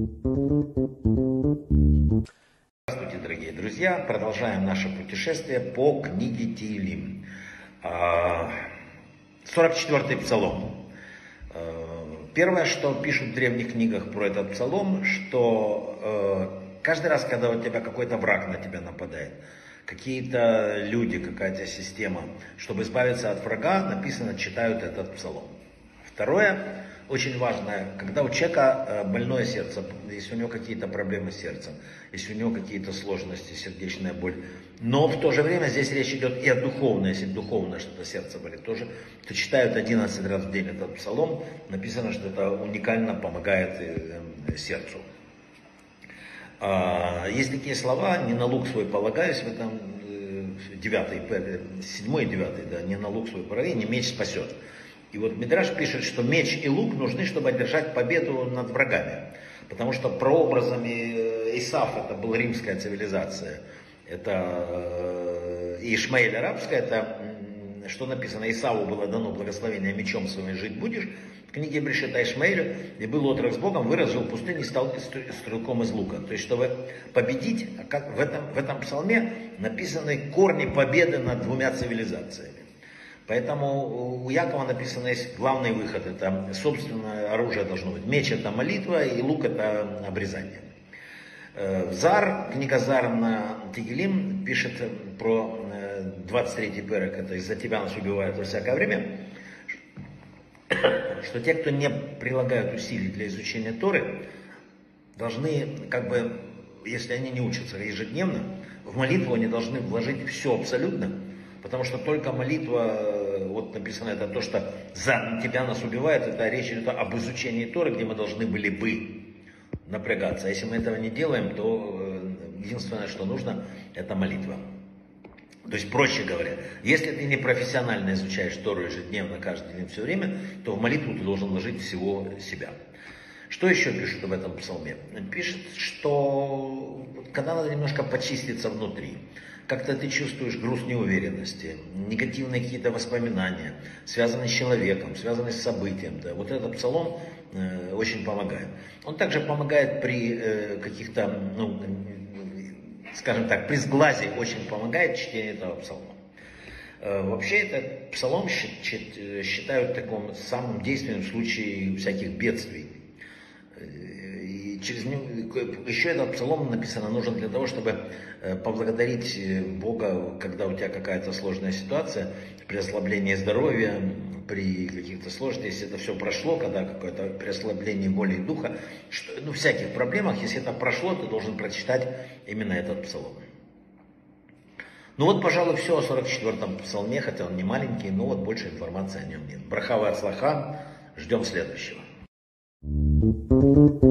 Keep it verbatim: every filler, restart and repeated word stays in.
Здравствуйте, дорогие друзья! Продолжаем наше путешествие по книге Теилим. сорок четвёртый псалом. Первое, что пишут в древних книгах про этот псалом, что каждый раз, когда у тебя какой-то враг на тебя нападает, какие-то люди, какая-то система, чтобы избавиться от врага, написано, читают этот псалом. Второе, очень важное, когда у человека больное сердце, если у него какие-то проблемы с сердцем, если у него какие-то сложности, сердечная боль, но в то же время здесь речь идет и о духовной, если духовное что-то сердце болит тоже, то читают одиннадцать раз в день этот псалом, написано, что это уникально помогает сердцу. Есть такие слова, не на лук свой полагаюсь, в этом девятый, седьмой и девятый, да, не на лук свой полагаюсь, не меч спасет. И вот Мидраш пишет, что меч и лук нужны, чтобы одержать победу над врагами. Потому что прообразами Исав, это была римская цивилизация, это Ишмаэль арабская, это что написано, Исаву было дано благословение, мечом своим жить будешь. В книге Брешит Ишмаэлю, и был отрок с Богом, вырос жил в пустыне и стал стрелком из лука. То есть, чтобы победить, как в этом, в этом псалме написаны корни победы над двумя цивилизациями. Поэтому у Якова написано, есть главный выход, это собственное оружие должно быть. Меч это молитва, и лук это обрезание. Зар, книга Зар на Тегелим пишет про двадцать третий перек, это из-за тебя нас убивают во всякое время, что те, кто не прилагают усилий для изучения Торы, должны, как бы, если они не учатся ежедневно, в молитву они должны вложить все абсолютно. Потому что только молитва, вот написано, это то, что за тебя нас убивает, это речь идет об изучении Торы, где мы должны были бы напрягаться. А если мы этого не делаем, то единственное, что нужно, это молитва. То есть, проще говоря, если ты не профессионально изучаешь Тору ежедневно, каждый день, все время, то в молитву ты должен вложить всего себя. Что еще пишут в этом псалме? Пишет, что когда надо немножко почиститься внутри, как-то ты чувствуешь груз неуверенности, негативные какие-то воспоминания, связанные с человеком, связанные с событием. Да. Вот этот псалом э, очень помогает. Он также помогает при э, каких-то, ну, скажем так, при сглазе очень помогает чтение этого псалма. Э, вообще этот псалом считают таким самым действенным в случае всяких бедствий. Через него, еще этот псалом написано, нужен для того, чтобы поблагодарить Бога, когда у тебя какая-то сложная ситуация, при ослаблении здоровья, при каких-то сложностях, если это все прошло, когда какое-то при ослаблении воли и духа, что, ну, всяких проблемах, если это прошло, ты должен прочитать именно этот псалом. Ну вот, пожалуй, все о сорок четвёртом псалме, хотя он не маленький, но вот больше информации о нем нет. Брахава ат слаха, ждем следующего.